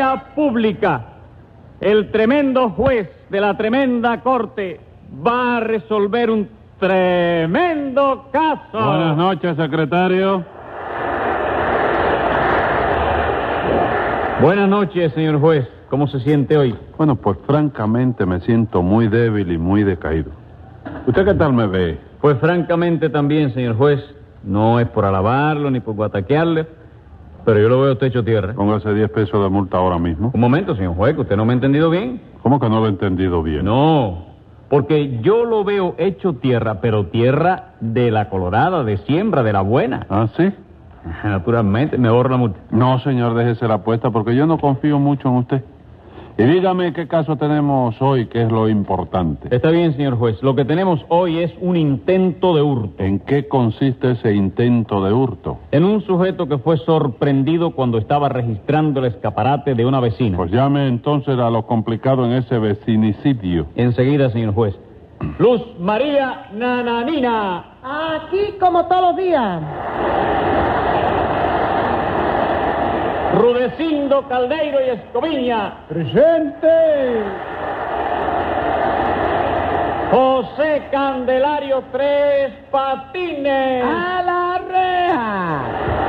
vía pública. El tremendo juez de la tremenda corte va a resolver un tremendo caso. Buenas noches, secretario. Buenas noches, señor juez. ¿Cómo se siente hoy? Bueno, pues francamente me siento muy débil y muy decaído. ¿Usted qué tal me ve? Pues francamente también, señor juez. No es por alabarlo ni por guataquearle, pero yo lo veo usted hecho tierra. Póngase 10 pesos de multa ahora mismo. Un momento, señor juez, que usted no me ha entendido bien. ¿Cómo que no lo he entendido bien? No, porque yo lo veo hecho tierra, pero tierra de la colorada, de siembra, de la buena. ¿Ah, sí? Naturalmente, me ahorro la multa. No, señor, déjese la apuesta porque yo no confío mucho en usted. Y dígame qué caso tenemos hoy, que es lo importante. Está bien, señor juez. Lo que tenemos hoy es un intento de hurto. ¿En qué consiste ese intento de hurto? En un sujeto que fue sorprendido cuando estaba registrando el escaparate de una vecina. Pues llame entonces a lo complicado en ese vecinicidio. Enseguida, señor juez. Luz María Nananina. Aquí como todos los días. Rudecindo Caldeiro y Escoviña. ¡Presente! José Candelario Tres Patines. ¡A la reja!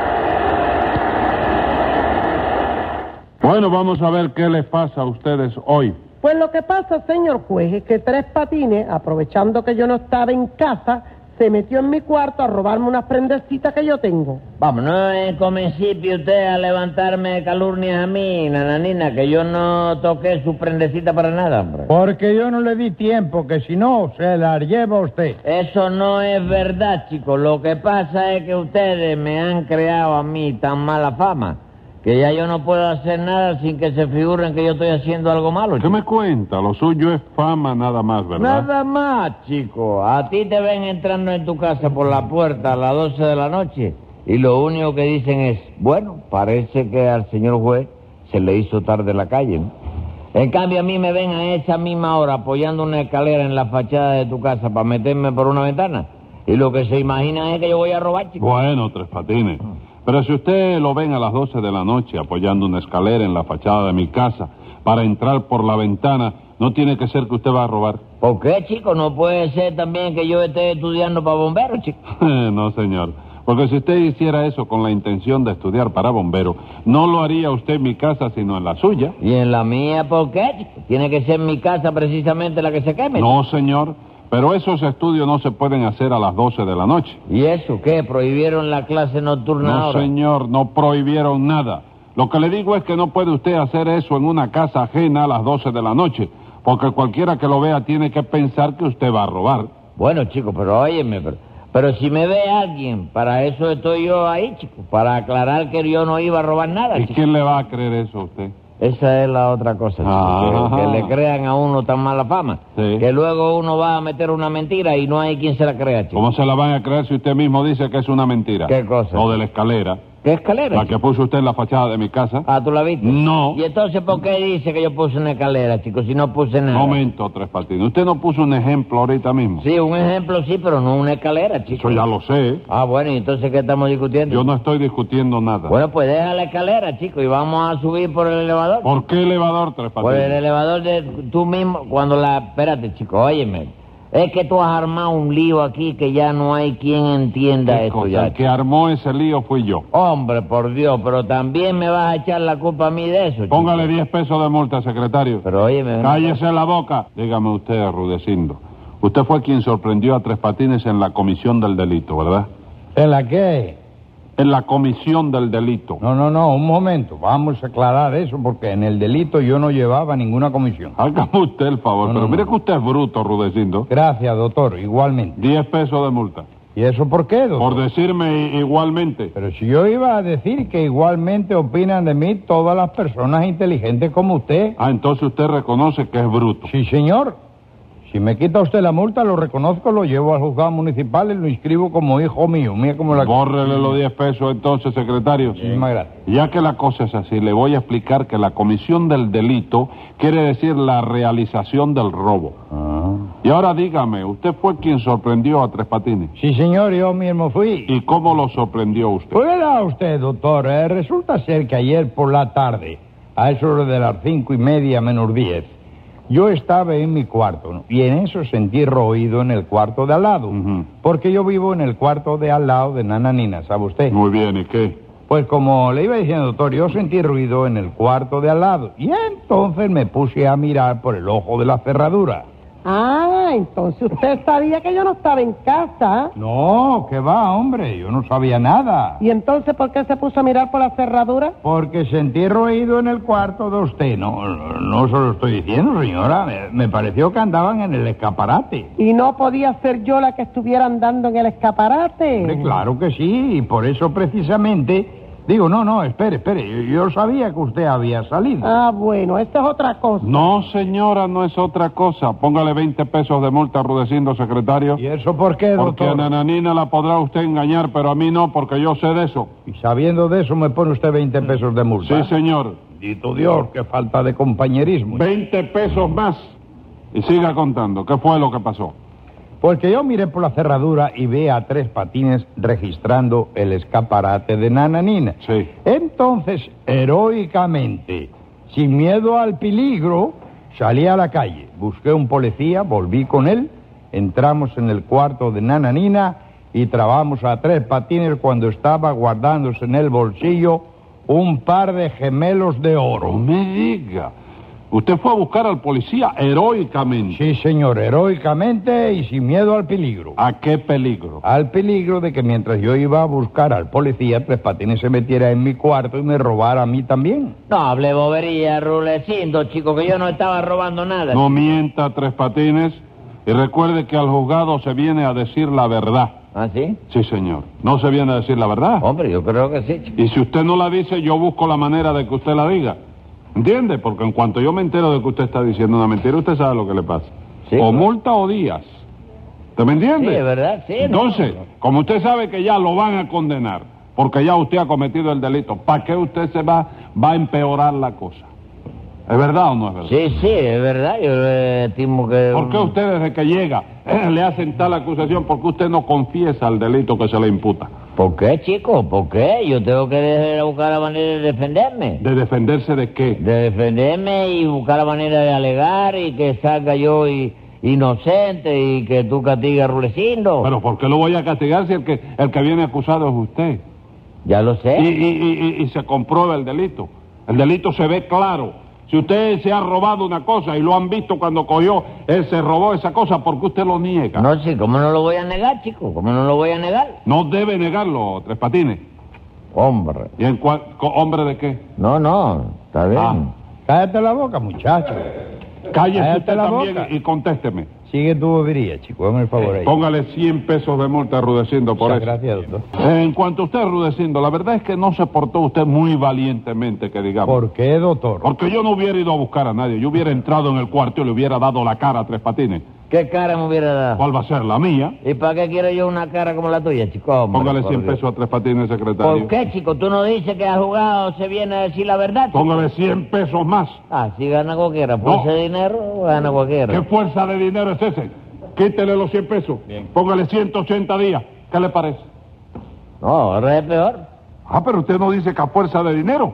Bueno, vamos a ver qué les pasa a ustedes hoy. Pues lo que pasa, señor juez, es que Tres Patines, aprovechando que yo no estaba en casa, se metió en mi cuarto a robarme unas prendecitas que yo tengo. Vamos, no es comencipio usted a levantarme calurnias a mí, nananina, que yo no toqué su prendecita para nada, hombre. Porque yo no le di tiempo, que si no, se la lleva usted. Eso no es verdad, chicos. Lo que pasa es que ustedes me han creado a mí tan mala fama que ya yo no puedo hacer nada sin que se figuren que yo estoy haciendo algo malo, ¿Qué chico. me cuenta? Lo suyo es fama nada más, ¿verdad? Nada más, chico. A ti te ven entrando en tu casa por la puerta a las 12 de la noche y lo único que dicen es, bueno, parece que al señor juez se le hizo tarde la calle, ¿no? En cambio a mí me ven a esa misma hora apoyando una escalera en la fachada de tu casa para meterme por una ventana y lo que se imaginan es que yo voy a robar, chico. Bueno, Tres Patines. Pero si usted lo ven a las 12 de la noche apoyando una escalera en la fachada de mi casa para entrar por la ventana, no tiene que ser que usted va a robar. ¿Por qué, chico? No puede ser también que yo esté estudiando para bombero, chico. No, señor. Porque si usted hiciera eso con la intención de estudiar para bombero, no lo haría usted en mi casa, sino en la suya. ¿Y en la mía por qué, chico? ¿Tiene que ser mi casa precisamente la que se queme? No, señor. Pero esos estudios no se pueden hacer a las 12 de la noche. ¿Y eso qué? ¿Prohibieron la clase nocturna No, ahora? señor, no prohibieron nada. Lo que le digo es que no puede usted hacer eso en una casa ajena a las 12 de la noche, porque cualquiera que lo vea tiene que pensar que usted va a robar. Bueno, chico, pero óyeme, pero si me ve alguien, para eso estoy yo ahí, chico, para aclarar que yo no iba a robar nada, ¿Y chico. quién le va a creer eso a usted? Esa es la otra cosa, chico, Ajá. que le crean a uno tan mala fama, Sí. que luego uno va a meter una mentira y no hay quien se la crea, chico. ¿Cómo se la van a creer si usted mismo dice que es una mentira? ¿Qué cosa? Lo de la escalera. ¿Qué escalera, La chico? que puso usted en la fachada de mi casa. Ah, ¿tú la viste? No. ¿Y entonces por qué dice que yo puse una escalera, chico, si no puse nada? Momento, Tres Patines. Usted no puso un ejemplo ahorita mismo. Sí, un ejemplo sí, pero no una escalera, chico. Eso ya lo sé. Ah, bueno, ¿y entonces qué estamos discutiendo? Yo no estoy discutiendo nada. Bueno, pues deja la escalera, chico, y vamos a subir por el elevador. ¿Por qué elevador, Tres Por el Patines? elevador de tú mismo, cuando la... Espérate, chico, óyeme. Es que tú has armado un lío aquí que ya no hay quien entienda ¿Qué esto cosa? ya. El que armó ese lío fui yo. Hombre, por Dios, pero también me vas a echar la culpa a mí de eso, chico. Póngale 10 pesos de multa, secretario. Pero óyeme... Cállese la boca. Dígame usted, Rudecindo. Usted fue quien sorprendió a Tres Patines en la comisión del delito, ¿verdad? ¿En la qué? En la comisión del delito. No, un momento. Vamos a aclarar eso, porque en el delito yo no llevaba ninguna comisión. Hágame usted el favor, No, pero no, mire no. que usted es bruto, Rudecindo. Gracias, doctor, igualmente. 10 pesos de multa. ¿Y eso por qué, doctor? Por decirme igualmente. Pero si yo iba a decir que igualmente opinan de mí todas las personas inteligentes como usted. Ah, entonces usted reconoce que es bruto. Sí, señor. Si me quita usted la multa, lo reconozco, lo llevo al juzgado municipal y lo inscribo como hijo mío. Mira cómo la... Bórrele los 10 pesos entonces, secretario. Muchísimas gracias. Ya que la cosa es así, le voy a explicar que la comisión del delito quiere decir la realización del robo. Ah. Y ahora dígame, usted fue quien sorprendió a Tres Patines. Sí, señor, yo mismo fui. ¿Y cómo lo sorprendió usted? Pues verá usted, doctor, resulta ser que ayer por la tarde a eso de las 5:30 menos 10, yo estaba en mi cuarto, ¿no? Y en eso sentí ruido en el cuarto de al lado, porque yo vivo en el cuarto de al lado de Nananina, ¿sabe usted? Muy bien, ¿y qué? Pues como le iba diciendo, doctor, yo sentí ruido en el cuarto de al lado, y entonces me puse a mirar por el ojo de la cerradura. Ah, entonces usted sabía que yo no estaba en casa. No, ¿qué va, hombre? Yo no sabía nada. ¿Y entonces por qué se puso a mirar por la cerradura? Porque sentí ruido en el cuarto de usted. No se lo estoy diciendo, señora. Me pareció que andaban en el escaparate. ¿Y no podía ser yo la que estuviera andando en el escaparate? Hombre, claro que sí, y por eso precisamente... Digo, no, espere. Yo sabía que usted había salido. Ah, bueno, esa es otra cosa. No, señora, no es otra cosa. Póngale 20 pesos de multa a Rudecindo, secretario. ¿Y eso por qué, Porque doctor? a Nananina la podrá usted engañar, pero a mí no, porque yo sé de eso. Y sabiendo de eso me pone usted 20 pesos de multa. Sí, señor. Bendito Dios, qué falta de compañerismo. 20 pesos más. Y siga contando. ¿Qué fue lo que pasó? Porque yo miré por la cerradura y vi a Tres Patines registrando el escaparate de Nananina. Sí. Entonces, heroicamente, sin miedo al peligro, salí a la calle, busqué un policía, volví con él, entramos en el cuarto de Nananina y trabamos a Tres Patines cuando estaba guardándose en el bolsillo un par de gemelos de No oro. me diga. Usted fue a buscar al policía heroicamente. Sí, señor, heroicamente y sin miedo al peligro. ¿A qué peligro? Al peligro de que mientras yo iba a buscar al policía, Tres Patines se metiera en mi cuarto y me robara a mí también. No hable bobería, Rulecindo, chico, que yo no estaba robando nada. No mienta, Tres Patines, y recuerde que al juzgado se viene a decir la verdad. ¿Ah, sí? Sí, señor. ¿No se viene a decir la verdad? Hombre, yo creo que sí, chico. Y si usted no la dice, yo busco la manera de que usted la diga. ¿Entiende? Porque en cuanto yo me entero de que usted está diciendo una mentira, usted sabe lo que le pasa. Sí, o claro. multa o días. ¿Usted me entiende? Sí, es verdad, sí. Entonces, como usted sabe que ya lo van a condenar, porque ya usted ha cometido el delito, ¿para qué usted se va a empeorar la cosa? ¿Es verdad o no es verdad? Sí, es verdad, yo le estimo que... ¿Por qué usted desde que llega le hacen tal acusación? ¿Por qué usted no confiesa el delito que se le imputa? ¿Por qué, chico? ¿Por qué? Yo tengo que buscar la manera de defenderme. ¿De defenderse de qué? De defenderme y buscar la manera de alegar y que salga yo inocente y que tú castigues a Rulecindo. Pero ¿por qué lo voy a castigar si el que viene acusado es usted? Ya lo sé. Y se comprueba el delito. El delito se ve claro. Si usted se ha robado una cosa y lo han visto cuando cogió, él se robó esa cosa, ¿por qué usted lo niega? No, sí, ¿cómo no lo voy a negar, chico? ¿Cómo no lo voy a negar? No debe negarlo, Tres Patines. Hombre. ¿Y hombre de qué? No, está bien. Ah. Cállate la boca, muchacho. Cállese Cállate usted la también boca. y contésteme. Sigue tu bobería, chico, dame el favor ahí. Póngale 100 pesos de multa a Rudecindo por Muchas eso. gracias, doctor. En cuanto a usted, Rudecindo, la verdad es que no se portó usted muy valientemente, que digamos. ¿Por qué, doctor? Porque yo no hubiera ido a buscar a nadie. Yo hubiera entrado en el cuarto y le hubiera dado la cara a Tres Patines. ¿Qué cara me hubiera dado? ¿Cuál va a ser? ¿La mía? ¿Y para qué quiero yo una cara como la tuya, chico? Hombre, Póngale por 100 Dios. pesos a Tres Patines, secretario. ¿Por qué, chico? ¿Tú no dices que al jugado se viene a decir la verdad, chico? Póngale 100 pesos más. Ah, si gana cualquiera. Por No. ese dinero, gana cualquiera. ¿Qué fuerza de dinero es ese? Quítele los 100 pesos. Bien. Póngale 180 días. ¿Qué le parece? No, ahora es peor. Ah, pero usted no dice que a fuerza de dinero.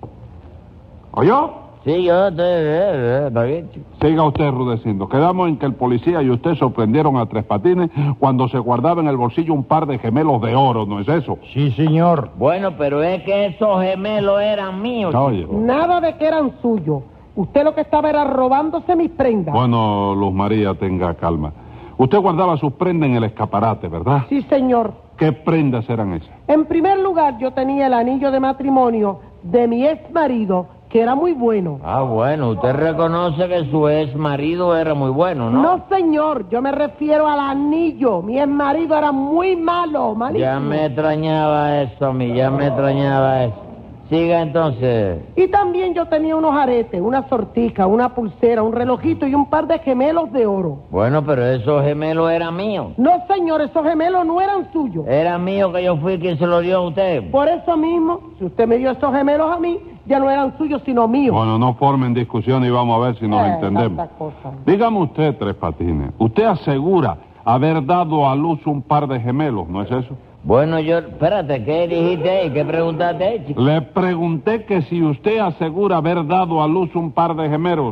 ¿Oyó? Sí, yo está bien, chico. Siga usted, Rudecindo. Quedamos en que el policía y usted sorprendieron a Tres Patines cuando se guardaba en el bolsillo un par de gemelos de oro, ¿no es eso? Sí, señor. Bueno, pero es que esos gemelos eran míos, chico. Oye. Nada de que eran suyos. Usted lo que estaba era robándose mis prendas. Bueno, Luz María, tenga calma. Usted guardaba sus prendas en el escaparate, ¿verdad? Sí, señor. ¿Qué prendas eran esas? En primer lugar, yo tenía el anillo de matrimonio de mi ex marido, que era muy bueno. Ah, bueno, usted reconoce que su ex marido era muy bueno, ¿no? No, señor, yo me refiero al anillo. Mi ex marido era muy malo, malísimo. Ya me extrañaba eso a mí, ya me extrañaba eso. Siga entonces. Y también yo tenía unos aretes, una sortica, una pulsera, un relojito y un par de gemelos de oro. Bueno, pero esos gemelos eran míos. No, señor, esos gemelos no eran suyos. Eran míos que yo fui quien se los dio a usted. Por eso mismo, si usted me dio esos gemelos a mí, ya no eran suyos, sino míos. Bueno, no formen discusión y vamos a ver si nos entendemos. tanta cosa. Dígame usted, Tres Patines, usted asegura haber dado a luz un par de gemelos, ¿no es eso? Bueno, espérate, ¿qué dijiste ahí? ¿Qué preguntaste ahí, chico? Le pregunté que si usted asegura haber dado a luz un par de gemelos.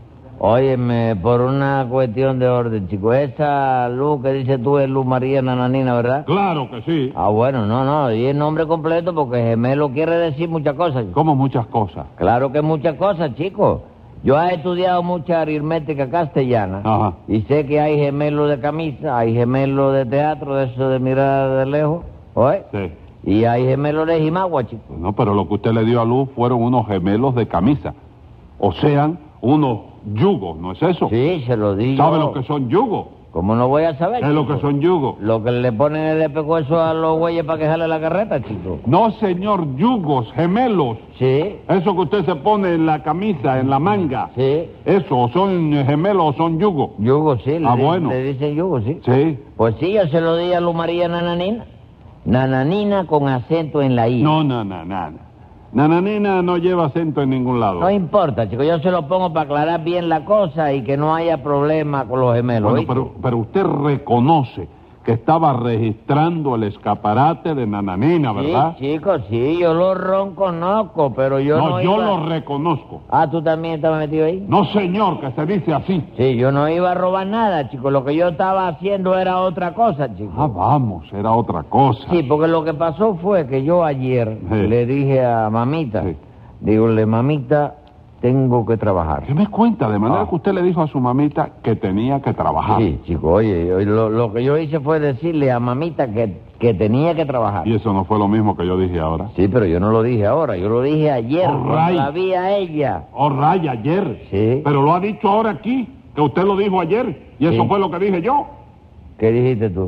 Óyeme, por una cuestión de orden, chico. Esa Luz que dices tú es Luz María Nananina, ¿verdad? Claro que sí. Ah, bueno, no, y el nombre completo porque gemelo quiere decir muchas cosas, chico. Como muchas cosas. Claro que muchas cosas, chico. Yo he estudiado mucha aritmética castellana. Ajá. Y sé que hay gemelos de camisa, hay gemelos de teatro, de eso de mirar de lejos, ¿oye? Sí. Y hay gemelos de jimagua, chico. No, pero lo que usted le dio a luz fueron unos gemelos de camisa. O sean, unos yugos, ¿no es eso? Sí, se lo digo. ¿Sabe lo que son yugos? ¿Cómo no voy a saber, ¿Qué es lo chico? que son yugos? Lo que le ponen el pescuezo a los güeyes para que jale la carreta, chico. No, señor, yugos, gemelos. Sí, Eso que usted se pone en la camisa, en la manga. sí. Eso, o son gemelos o son yugos. Yugo, sí. Bueno. Le dicen yugo, sí. Sí. Pues sí, yo se lo di a Luz María Nananina. Nananina con acento en la I. No. Nananina no lleva acento en ningún lado. No importa, chico, yo se lo pongo para aclarar bien la cosa y que no haya problema con los gemelos. Bueno, ¿oíste? pero usted reconoce que estaba registrando el escaparate de Nananina, ¿verdad? Sí, chico, sí, yo lo reconozco, pero yo no yo iba... lo reconozco. Ah, ¿tú también estabas metido ahí? No, señor, que se dice así. Sí, yo no iba a robar nada, chico, lo que yo estaba haciendo era otra cosa, chico. Ah, vamos, era otra cosa. Sí, porque lo que pasó fue que yo ayer Sí. le dije a mamita, Sí. dígole, mamita, tengo que trabajar. ¿Qué me cuenta? De manera Ah. que usted le dijo a su mamita que tenía que trabajar. Sí, chico, oye, lo que yo hice fue decirle a mamita que tenía que trabajar. Y eso no fue lo mismo que yo dije ahora. Sí, pero yo no lo dije ahora, yo lo dije ayer, All cuando right. la vi a ella. Oh, raya, ayer. Sí. Pero lo ha dicho ahora aquí, que usted lo dijo ayer. Y eso Sí. fue lo que dije yo. ¿Qué dijiste tú?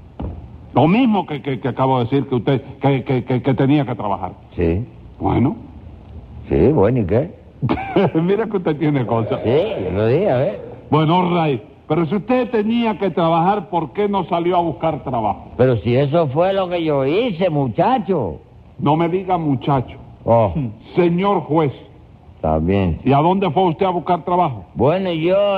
Lo mismo que acabo de decir, que usted que tenía que trabajar. Sí, Bueno, sí, bueno, ¿y qué? mira que usted tiene cosas. Sí, yo lo dije, a ver. Bueno, Ray, pero si usted tenía que trabajar, ¿por qué no salió a buscar trabajo? Pero si eso fue lo que yo hice, muchacho. No me diga muchacho. Oh, Señor juez, está bien. ¿y a dónde fue usted a buscar trabajo? Bueno, yo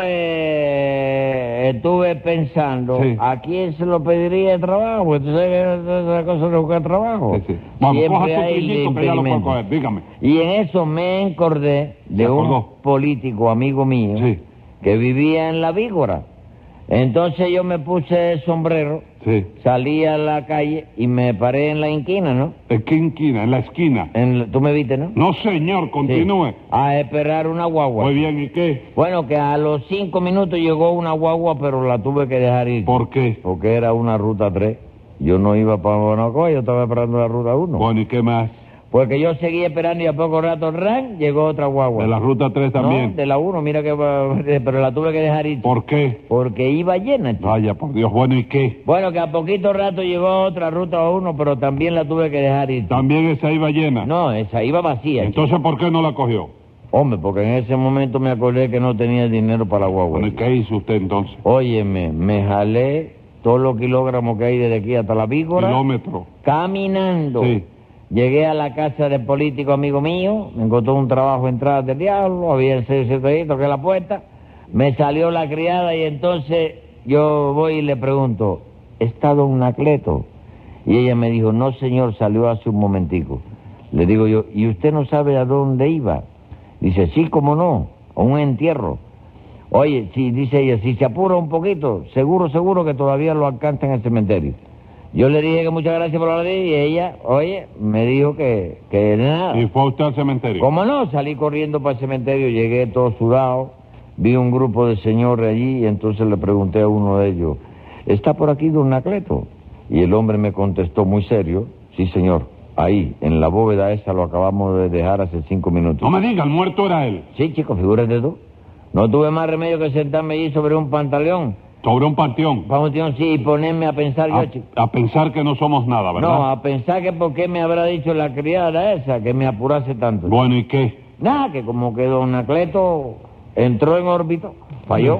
estuve pensando, Sí. ¿a quién se lo pediría el trabajo? Porque tú sabes que esa cosa de buscar trabajo. Sí, sí. Vamos, Siempre coja su hay trillito que ya lo puedo impedimentos. coger, dígame. Y en eso me acordé de ¿Se un acordó? político amigo mío Sí. que vivía en La Vígora. Entonces yo me puse el sombrero, Sí. salí a la calle y me paré en la esquina, ¿no? ¿En qué esquina? En la esquina. Tú me viste, ¿no? No, señor, continúe. Sí. A esperar una guagua. Muy bien, ¿y qué? Bueno, que a los 5 minutos llegó una guagua, pero la tuve que dejar ir. ¿Por qué? Porque era una ruta 3. Yo no iba para Guanajuato, yo estaba esperando la ruta 1. Bueno, ¿y qué más? Porque yo seguía esperando y a poco rato, llegó otra guagua. De la ruta 3 también. No, de la 1, mira que... Pero la tuve que dejar ir. ¿Por qué? Porque iba llena, chico. Vaya, por Dios, bueno, ¿y qué? Bueno, que a poquito rato llegó otra ruta 1, pero también la tuve que dejar ir. También esa iba llena. No, esa iba vacía, chico. Entonces, ¿por qué no la cogió? Hombre, porque en ese momento me acordé que no tenía dinero para la guagua. Bueno, ¿y qué hizo usted entonces? Óyeme, me jalé todos los kilogramos que hay desde aquí hasta la Vígora, Kilómetro. caminando. Sí. Llegué a la casa del político amigo mío, me encontró un trabajo en Entradas del Diablo, había el 676, toqué la puerta, me salió la criada y entonces yo voy y le pregunto, ¿está don Anacleto? Y ella me dijo, no señor, salió hace un momentico. Le digo yo, ¿y usted no sabe a dónde iba? Dice, sí, cómo no, a un entierro. Oye, sí, dice ella, si se apura un poquito, seguro que todavía lo alcanza en el cementerio. Yo le dije que muchas gracias por la ley y ella, oye, me dijo que nada. ¿Y fue usted al cementerio? ¿Cómo no? Salí corriendo para el cementerio, llegué todo sudado, vi un grupo de señores allí y entonces le pregunté a uno de ellos, ¿está por aquí don Anacleto? Y el hombre me contestó muy serio, sí señor, ahí, en la bóveda esa lo acabamos de dejar hace 5 minutos. No me diga, el muerto era él. Sí, chico, figúrate tú. No tuve más remedio que sentarme allí sobre un pantaleón. Sobre un panteón. Sí, y ponerme a pensar yo, chico. A pensar que no somos nada, ¿verdad? No, a pensar que por qué me habrá dicho la criada esa que me apurase tanto. Bueno, ¿y qué? Nada, que como que don Anacleto entró en órbita, falló.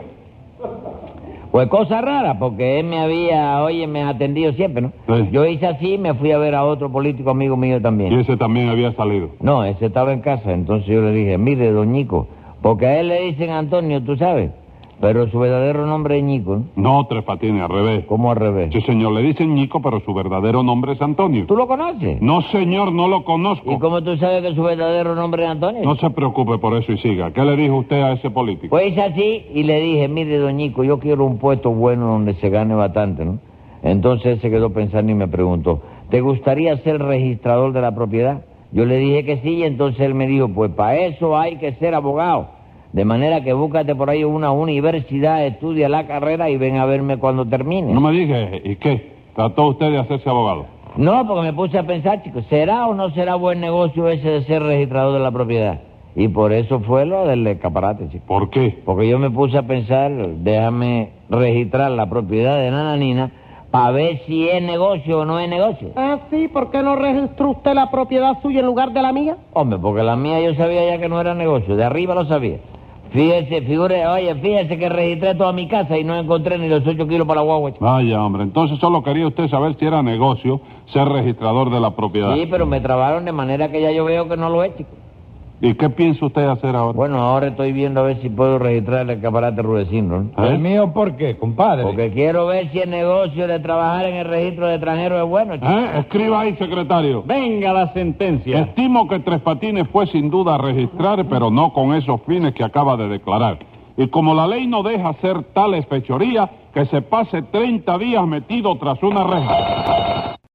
Pues cosa rara, porque él me atendido siempre, ¿no? Sí. Yo hice así y me fui a ver a otro político amigo mío también. Y ese también había salido. No, ese estaba en casa, entonces yo le dije, mire, doñico, porque a él le dicen Antonio, tú sabes. Pero su verdadero nombre es Ñico, ¿no? No, Tres Patines, al revés. ¿Cómo al revés? Sí, señor, le dicen Ñico, pero su verdadero nombre es Antonio. ¿Tú lo conoces? No, señor, no lo conozco. ¿Y cómo tú sabes que su verdadero nombre es Antonio? No se preocupe por eso y siga. ¿Qué le dijo usted a ese político? Pues hice así y le dije, mire, don Ñico, yo quiero un puesto bueno donde se gane bastante, ¿no? Entonces él se quedó pensando y me preguntó, ¿te gustaría ser registrador de la propiedad? Yo le dije que sí y entonces él me dijo, pues para eso hay que ser abogado. De manera que búscate por ahí una universidad, estudia la carrera y ven a verme cuando termine. No me diga, ¿y qué? ¿Trató usted de hacerse abogado? No, porque me puse a pensar, chico, ¿será o no será buen negocio ese de ser registrador de la propiedad? Y por eso fue lo del escaparate, chico. ¿Por qué? Porque yo me puse a pensar, déjame registrar la propiedad de Nananina para ver si es negocio o no es negocio. Ah, sí, ¿por qué no registró usted la propiedad suya en lugar de la mía? Hombre, porque la mía yo sabía ya que no era negocio, de arriba lo sabía. Fíjese que registré toda mi casa y no encontré ni los 8 kilos para la guagua. Vaya, hombre, entonces solo quería usted saber si era negocio ser registrador de la propiedad. Sí, pero me trabaron de manera que ya yo veo que no lo es, chico. ¿Y qué piensa usted hacer ahora? Bueno, ahora estoy viendo a ver si puedo registrar el escaparate Rudecindo, ¿no? ¿Eh? ¿El mío por qué, compadre? Porque quiero ver si el negocio de trabajar en el registro de extranjeros es bueno, chico. Escriba ahí, secretario. Venga la sentencia. Estimo que Tres Patines fue sin duda a registrar, pero no con esos fines que acaba de declarar. Y como la ley no deja hacer tales fechorías, que se pase 30 días metido tras una reja.